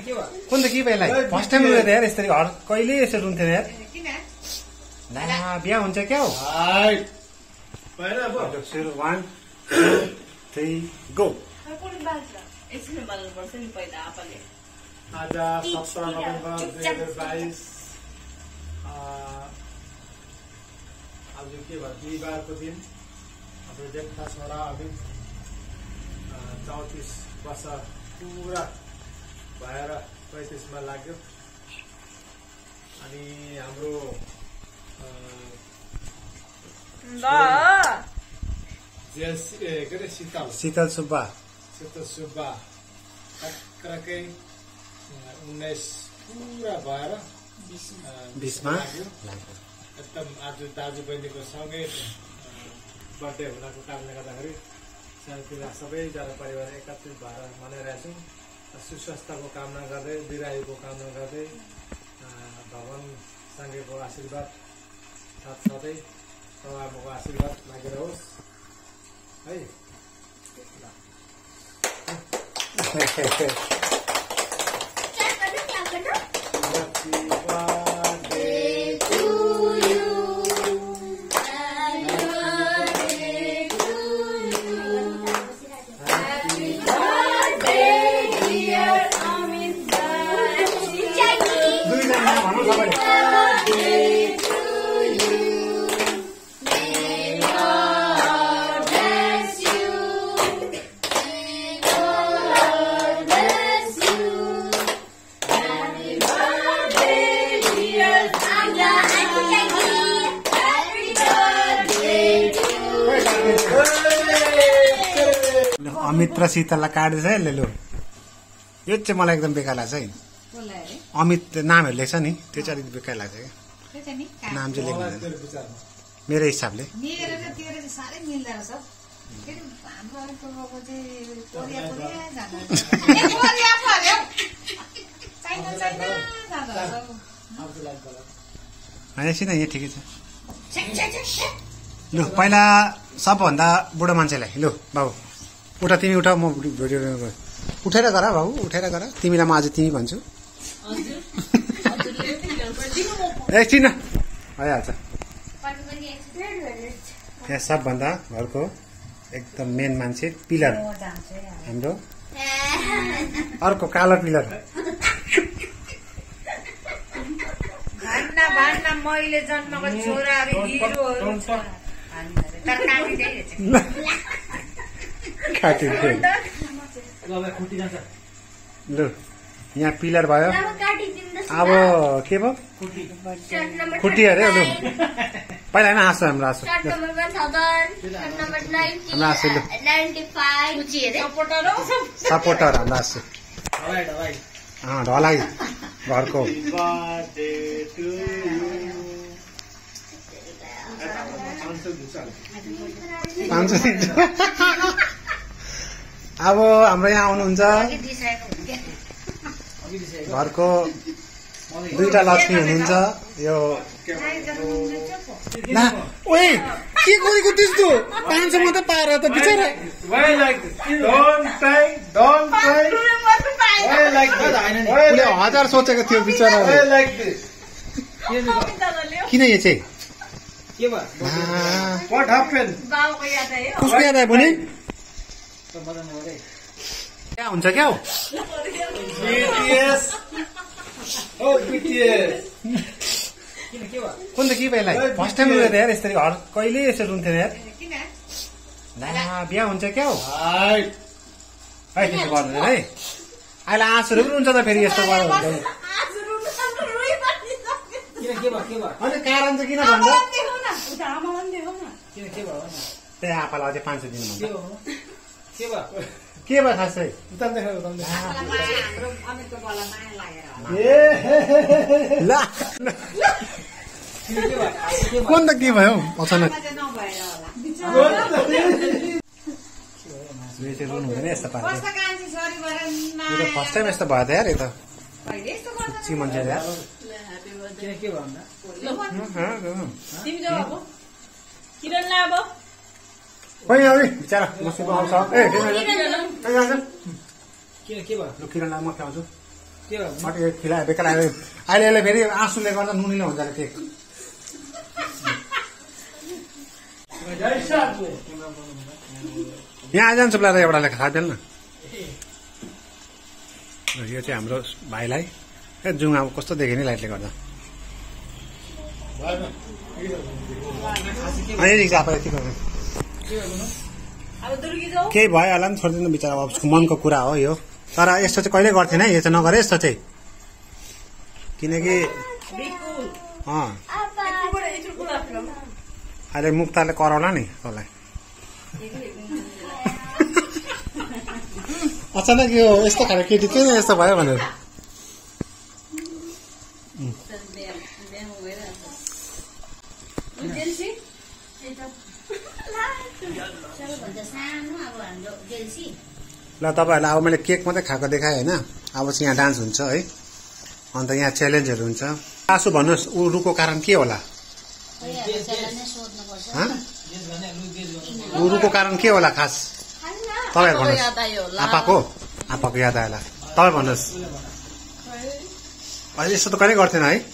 कुन त के बेला फर्स्ट टाइम रुँदै यार यसरी हर कहिले यसरी रुन्थेन यार ला बिहा हुन्छ क्या हो 1 2 3 गो आज 17 नोभेम्बर 2022 आज के भयो बिहिबारको दिन हाम्रो जेठा छोरा अघि 34 वर्ष पुरा भएर 35 मा लाग्यो अनि हाम्रो शीतल सुब्बा टक्कै 19 पुरा भएर 20 मा एकदम आज दाजु बहिनीको सँगै बर्थडे हुनको कारणले गर्दाखेरि सानोतिनो सबैजना परिवार एकत्रित भएर मनाइरहेको छौँ सुस्वास्थ्यको कामना गर्दै दीर्घायुको कामना गर्दै भगवान साङ्गेको आशीर्वाद साथसाथै प्रभावको आशीर्वाद लागिरहोस् है अमित र शीतललाई काट्दैछ है लु यो चाहिँ मलाई एकदम बेकार लाग्छ है अमित नामहरू लेख्छ नि त्यो चाहिँ अलिक बेकार लाग्छ क्या नाम चाहिँ लेख्दैन मेरो हिसाबले होइन यहाँ ठिकै छ लु पहिला सबभन्दा बुढो मान्छेलाई लु बाबु उठा तिमी उठा म भिडियो उठेर गर बाबु उठेर गर तिमीलाई म आज तिमी भन्छु एकछिन भइहाल्छ यहाँ सबभन्दा घरको एकदम मेन मान्छे पिलर हाम्रो अर्को कालो पिलर मैले जन्मको छोराहरू हिरोहरू लु यहाँ पिलर भयो अब के भयो खुट्टी अरे लु पहिला होइन हाँसो हाम्रो हाँसो हाम्रो हाँसो लु सपोर्टर हाम्रो हाँसो ढलाइ घरको अब हाम्रो यहाँ आउनुहुन्छ घरको दुईटा लक्ष्मी हुनुहुन्छ यो ओए के गरेको त्यस्तो 500 मात्रै पाएर त बिचारा उसले 1000 सोचेको थियो बिचारा किन यो चाहिँ कसको याद आयो भने क्या हुन्छ क्या हो कुन त के बेला फर्स्ट टाइम रुँदै यार यसरी हर कहिले यसरी रुन्थेन यार ला बिहा हुन्छ क्या हो है त्यसो गर्दैन है अहिले आँसुहरू पनि हुन्छ त फेरि यस्तो गर्दा अनि कारण चाहिँ किन भन्दा त्यही आपालाई अझै 500 दिनु के भयो खासै कुन त के भयो अचानक रुनु हुँदैन यस्तो पार्छ फर्स्ट टाइम यस्तो भयो त यार यो त मान्छे यार Bây giờ đi, cha nào, một số bao sáu. Ê, cái này. Cái này. Kia kia bảo. Lúc kia là một theo chứ. खिलायो बेकार अहिले यसले फेरि आँसुले गर्दा नुनिलो हुन्छ केक यहाँ आइजान्छ बेला एउटाले खाँदैन न यो चाहिँ हाम्रो भाइलाई जुङ अब कस्तो देख्यो नि लाइटले गर्दा केही भयो होला नि छोडिदिनु बिचरा अब उसको मनको कुरा हो यो तर यस्तो चाहिँ कहिले गर्थेन है यो चाहिँ नगरे यस्तो चाहिँ किनकि अहिले मुक्ताले कराउला नि तँलाई अचानक यो यस्तो खाले केटी किन यस्तो भयो भनेर ल तपाईँहरूलाई अब मैले केक मात्रै खाएको देखाएँ होइन अब चाहिँ यहाँ डान्स हुन्छ है अन्त यहाँ च्यालेन्जहरू हुन्छ आसु भन्नुहोस् उरुको कारण के होला उरुको कारण के होला खास तपाईँ भन्नुहोस् आपाको याद आएला तपाईँ भन्नुहोस् अहिले यस्तो त कहिले गर्थेन है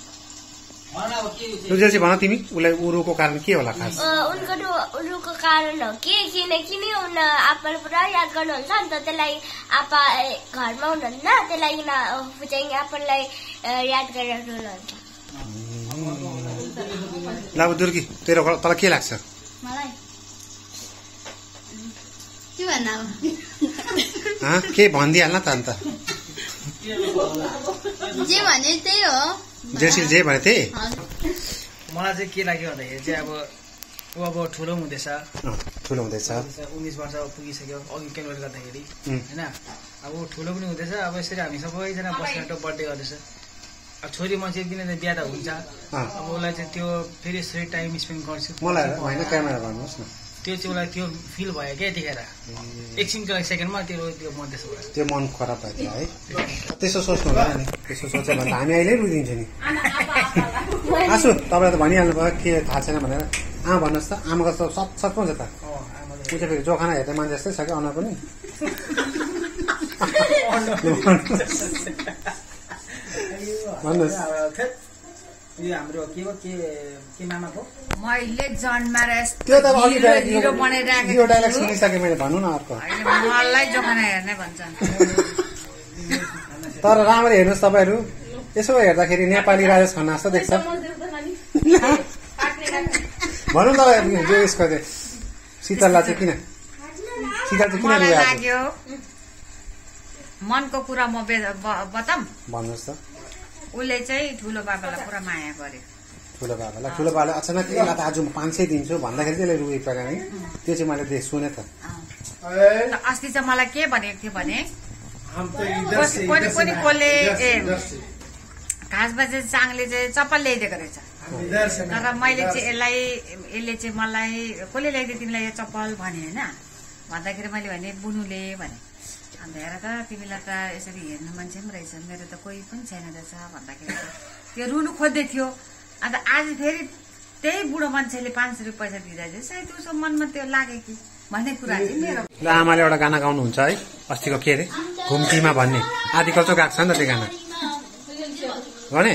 रुजेसी भन तिमी उसलाई उरुको कारण के होला खास उरुको कारण हो किनकि उन आपाले पुरा याद गर्नुहुन्छ अन्त त्यसलाई आपा घरमा हुनुहुन्न त्यही लागि चाहिँ आपालाई याद गरेर हुनुहुन्छ ल अब दुर्गी तेरो तँलाई के लाग्छ के भनिदिइहाल्न त अन्त जे भने त्यही हो जेसी जे भने त्यही मलाई चाहिँ के लाग्यो भन्दाखेरि चाहिँ अब ऊ अब ठुलो हुँदैछ 19 वर्ष पुगिसक्यो अघि क्यालकुलेट गर्दाखेरि होइन अब ऊ ठुलो पनि हुँदैछ अब यसरी हामी सबैजना बसेर बर्थडे गर्दैछ अब छोरी मान्छे एक दिन बिहा त हुन्छ अब उसलाई चाहिँ त्यो फेरि यसरी टाइम स्पेन्ड गर्छु मलाई होइन क्यामेरा गर्नुहोस् न त्यो चाहिँ उसलाई त्यो फिल भयो क्या यतिखेर एकछिनको लागि सेकेन्डमा त्यो मध्येछ त्यो मन खराब भयो है त्यसो सोच्नु होला नि त्यसो सोच्यो भने हामी अहिले रुदिन्छौँ नि आसु तपाईँलाई त भनिहाल्नु भयो के थाहा छैन भनेर भन्नुहोस् त आमाको त सचमा हुन्छ त ऊ चाहिँ फेरि जोखाना हेर्ने मान्छे जस्तै छ क्या अनुहार पनि भन्नुहोस् यो हाम्रो के हो के मामाको मैले जन्माएर त्यो त यो डाइलग सुनिसकेँ मैले भन्नु न अर्को मलाई जोखाना हेर्ने भन्छ तर राम्ररी हेर्नुहोस् तपाईँहरू यसो हेर्दाखेरि नेपाली राजेश खन्ना जस्तो देख्छ भनौँ त जो यसको शीतललाई चाहिँ किन लाग्यो मनको कुरा म बताऊँ भन्नुहोस् त उसले चाहिँ ठुलो बाबालाई पुरा माया गर्यो ठुलो बाबालाई अचानक यसलाई त आज म 500 दिन्छु भन्दाखेरि चाहिँ रुई परेन है त्यो चाहिँ मैले सुने त अस्ति चाहिँ मलाई के भनेको थियो भने पनि कसले घाँसमा चाहिँ चाङले चाहिँ चप्पल ल्याइदिएको रहेछ तर मैले चाहिँ यसले चाहिँ मलाई कसले ल्याइदियो तिमीलाई यो चप्पल भने होइन भन्दाखेरि मैले भने बुनुले भने अन्त हेर त तिमीलाई त यसरी हेर्नु मान्छे पनि रहेछ मेरो त कोही पनि छैन रहेछ भन्दाखेरि त्यो रुनु खोज्दै थियो अन्त आज फेरि त्यही बुढो मान्छेले 500 रुपियाँ पैसा दिँदा चाहिँ सायद उसको मनमा त्यो लाग्यो कि भन्ने कुरा चाहिँ मेरो ल आमाले एउटा गाना गाउनुहुन्छ है अस्तिको के अरे घुम्तीमा भन्ने आदिकल चाहिँ गएको छ नि त त्यो गाना भने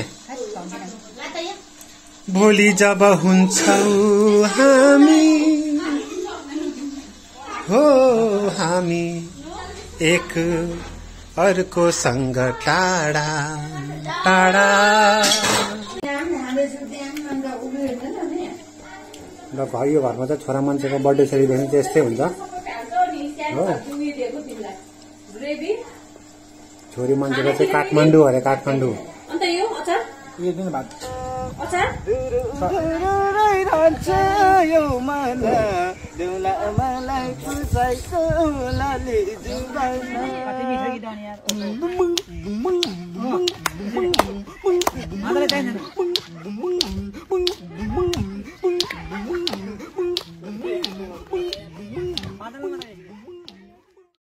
भोलि जब हुन्छौ हामी एक अर्को सँग टाढा टाढा ल भयो घरमा चाहिँ छोरा मान्छेको बर्थडे सेलिब्रेसन चाहिँ यस्तै हुन्छ हो छोरी मान्छेको चाहिँ काठमाडौँ अरे काठमाडौँ